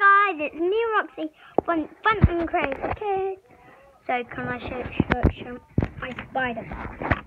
guys, it's me Roxy from Fun and Crazy Kids. So can I show my spider bar?